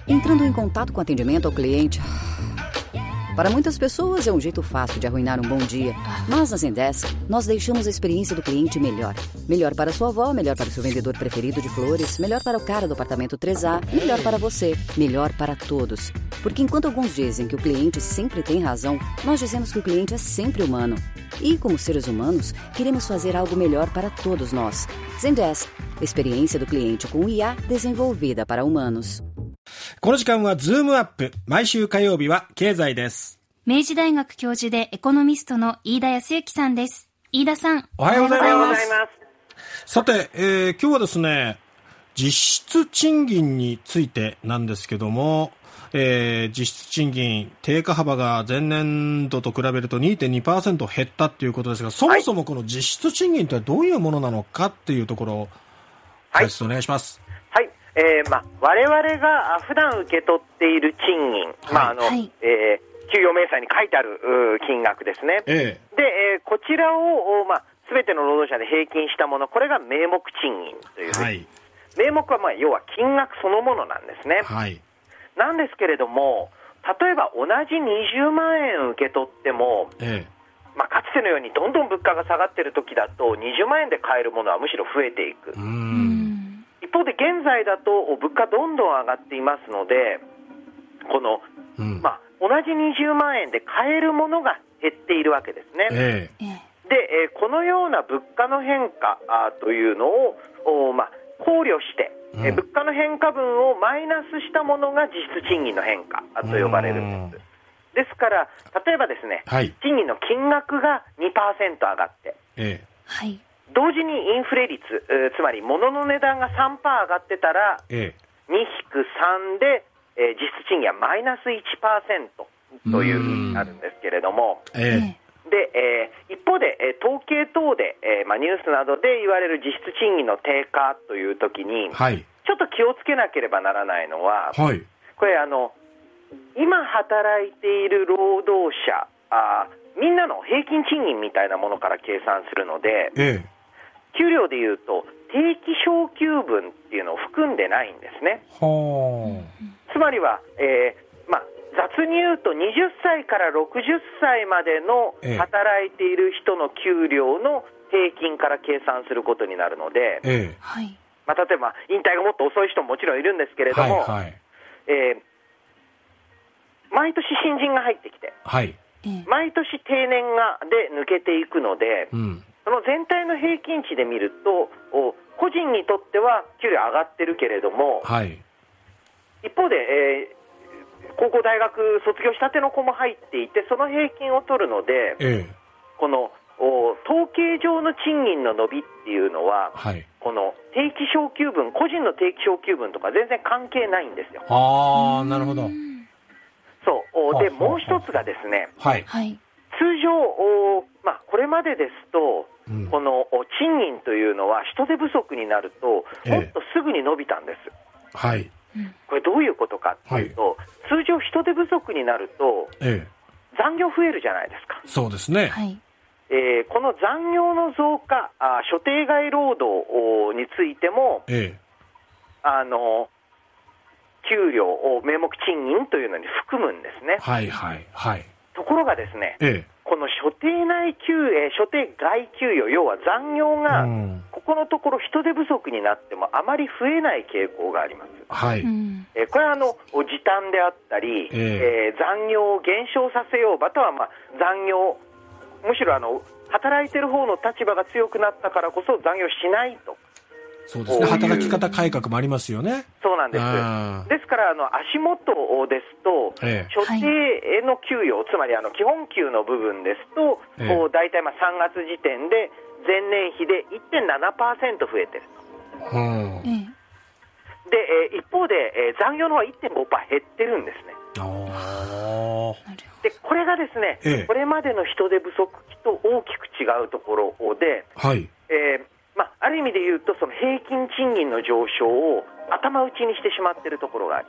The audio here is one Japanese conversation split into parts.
Entrando em contato com atendimento ao cliente. Para muitas pessoas é um jeito fácil de arruinar um bom dia. Mas na Zendesk, nós deixamos a experiência do cliente melhor. Melhor para sua avó, melhor para o seu vendedor preferido de flores, melhor para o cara do apartamento 3A, melhor para você, melhor para todos. Porque enquanto alguns dizem que o cliente sempre tem razão, nós dizemos que o cliente é sempre humano. E como seres humanos, queremos fazer algo melhor para todos nós. Zendesk, experiência do cliente com IA desenvolvida para humanos. この時間はズームアップ。毎週火曜日は経済です。 明治大学教授でエコノミストの飯田康之さんです。飯田さん、 おはようございます。さて、今日はですね、実質賃金についてなんですけども、実質賃金低下幅が前年度と比べると 2.2% 減ったっていうことですが、そもそもこの実質賃金とはどういうものなのかっていうところを解説お願いします。 はい。我々が普段受け取っている賃金、給与明細に書いてある金額ですね。で、こちらを全ての労働者で平均したもの、これが名目賃金という、はい、名目は要は金額そのものなんですね。はい、なんですけれども、例えば同じ20万円受け取っても、かつてのようにどんどん物価が下がっている時だと20万円で買えるものはむしろ増えていく。一方で現在だと物価どんどん上がっていますので、この、同じ20万円で買えるものが減っているわけですね。で、このような物価の変化というのを考慮して、物価の変化分をマイナスしたものが実質賃金の変化と呼ばれるんです。ですから例えばですね、賃金の金額が 2% 上がって、同時にインフレ率、つまり物の値段が 3% 上がってたら、2-3 で、実質賃金はマイナス 1% というふうになるんですけれども、で、一方で、統計等で、ニュースなどで言われる実質賃金の低下というときに、ちょっと気をつけなければならないのは、これ今働いている労働者みんなの平均賃金みたいなものから計算するので、給料でいうと定期昇給分っていうのを含んでないんですね。つまりは、雑に言うと20歳から60歳までの働いている人の給料の平均から計算することになるので、例えば引退がもっと遅い人ももちろんいるんですけれども、毎年新人が入ってきて、毎年定年で抜けていくので、その全体の平均値で見ると個人にとっては給料上がってるけれども、一方で、高校大学卒業したての子も入っていて、その平均を取るので、この統計上の賃金の伸びっていうのは、この定期昇給分、個人の定期昇給分とか全然関係ないんですよ。 なるほど。 そうで、もう一つがですね、通常これまでですと、この賃金というのは人手不足になるともっとすぐに伸びたんです。これどういうことかというと、通常人手不足になると、残業増えるじゃないですか。 そうですね。 この残業の増加、所定外労働についても、給料を名目賃金というのに含むんですね。ところがですね、この所定外給与、要は残業が、ここのところ人手不足になってもあまり増えない傾向があります。これは時短であったり、残業を減少させよう、または残業、むしろ働いてる方の立場が強くなったからこそ残業しないと。 そうですね、働き方改革もありますよね。 そうなんです。ですから足元ですと、所定の給与、つまり基本給の部分ですと、だいたい3月時点で前年比で 1.7% 増えてると。で、一方で残業の方は 1.5% 減ってるんですね。で、これがですね、これまでの人手不足期と大きく違うところで、ある意味で言うとその平均賃金の上昇を頭打ちにしてしまっているところがある。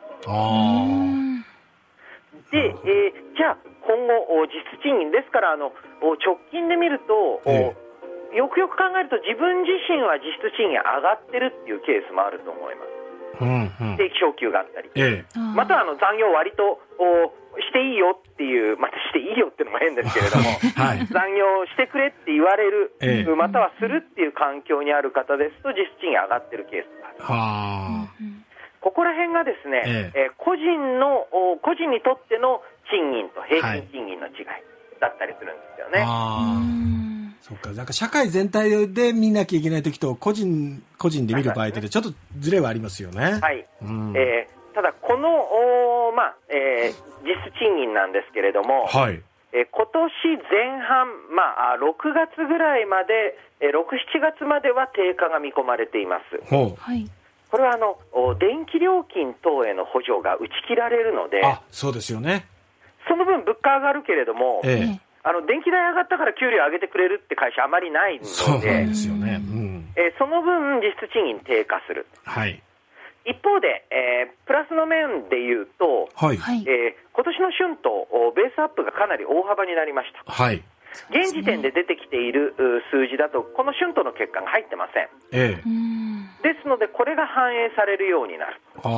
で、じゃあ今後実質賃金ですから直近で見ると、よくよく考えると自分自身は実質賃金上がってるっていうケースもあると思います。 定期昇給があったり、または残業割としていいよっていう、またしていいよっていうのも変ですけれども、残業してくれって言われる、またはするっていう環境にある方ですと実質賃金上がってるケースがある。ここら辺がですね、個人にとっての賃金と平均賃金の違いだったりするんですよね。 そうか、なんか社会全体で見なきゃいけないときと個人で見る場合でちょっとズレはありますよね。 はい。ただこの実質賃金なんですけれども、今年前半、6月ぐらいまで、6、7月までは低下が見込まれています。これは電気料金等への補助が打ち切られるので、 そうですよね。 その分物価上がるけれども、電気代上がったから給料上げてくれるって会社あまりないので、 そうなんですよね。 その分実質賃金低下する。一方で、プラスの面で言うと、今年の春闘ベースアップがかなり大幅になりました。現時点で出てきている数字だとこの春闘の結果が入ってません。ですのでこれが反映されるようになる。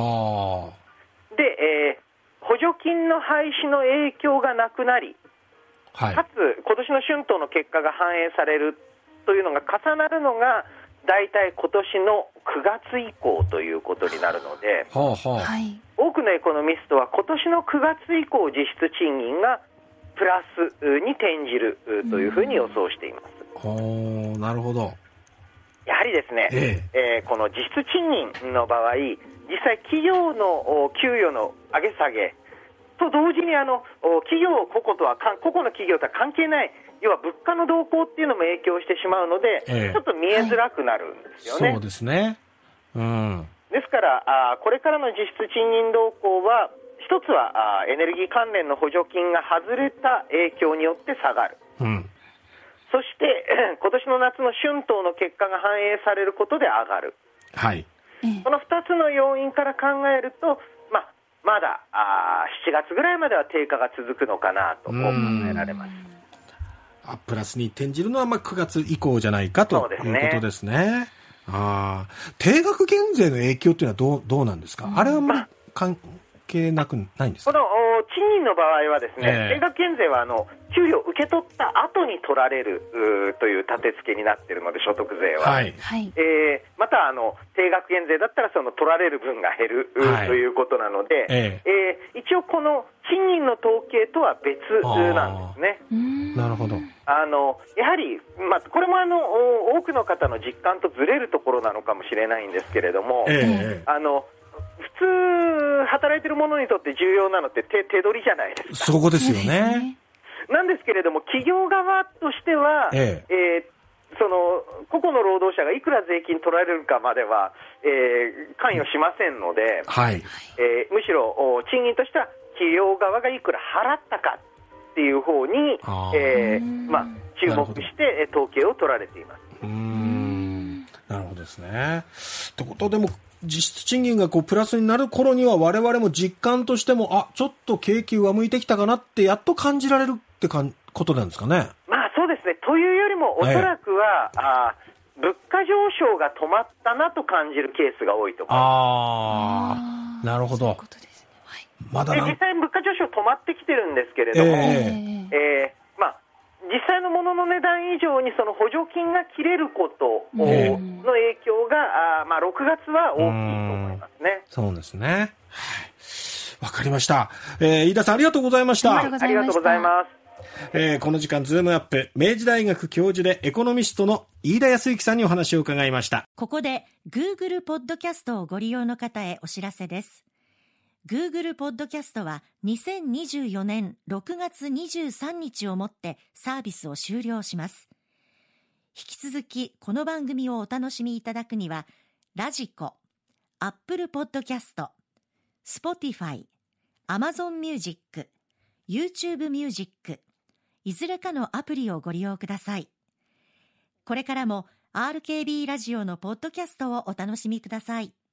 で、補助金の廃止の影響がなくなり、かつ今年の春闘の結果が反映されるというのが重なるのがだいたい今年の9月以降ということになるので、多くのエコノミストは今年の9月以降実質賃金がプラスに転じるというふうに予想しています。 なるほど。 やはりですね、この実質賃金の場合、実際企業の給与の上げ下げと同時に企業個々の企業とは関係ない、要は物価の動向っていうのも影響してしまうので、ちょっと見えづらくなるんですよね。 そうですね。 ですからこれからの実質賃金動向は一つはエネルギー関連の補助金が外れた影響によって下がる。そして今年の夏の春闘の結果が反映されることで上がる。この2つの要因から考えると、まだ7月ぐらいまでは低下が続くのかなと考えられます。 プラスに転じるのは9月以降じゃないかということですね。定額減税の影響というのはどうなんですか？あれはあんまり関係ないんですか？ この賃金の場合はですね、定額減税は給料を受け取った後に取られるという立て付けになっているので、所得税は、また定額減税だったらその取られる分が減る、ということなので、一応この賃金の統計とは別なんですね。 なるほど。 やはり、これも多くの方の実感とずれるところなのかもしれないんですけれども、普通働いてる者にとって重要なのって手取りじゃないですか。 そこですよね。 なんですけれども企業側としては、その個々の労働者がいくら税金取られるかまでは、関与しませんので、むしろ賃金としては企業側がいくら払ったかっていう方に、注目して統計を取られています。 なるほどですね。ということでも実質賃金がプラスになる頃には我々も実感としてもちょっと景気上向いてきたかなってやっと感じられるってことなんですかね。 そうですね。というよりもおそらくは、物価上昇が止まったなと感じるケースが多いと思います。 なるほど。 実際物価上昇止まってきてるんですけれども、実際のものの値段以上にその補助金が切れることの影響が6月は大きいと思いますね。 そうですね。わかりました。飯田さんありがとうございました。 ありがとうございます。 この時間ズームアップ明治大学教授でエコノミストの飯田康之さんにお話を伺いました。 ここで Google ポッドキャストをご利用の方へお知らせです。Google ポッドキャストは2024年6月23日をもってサービスを終了します。引き続きこの番組をお楽しみいただくには、ラジコ、Apple ポッドキャスト、Spotify、Amazon Music、YouTube Music、いずれかのアプリをご利用ください。これからも RKB ラジオのポッドキャストをお楽しみください。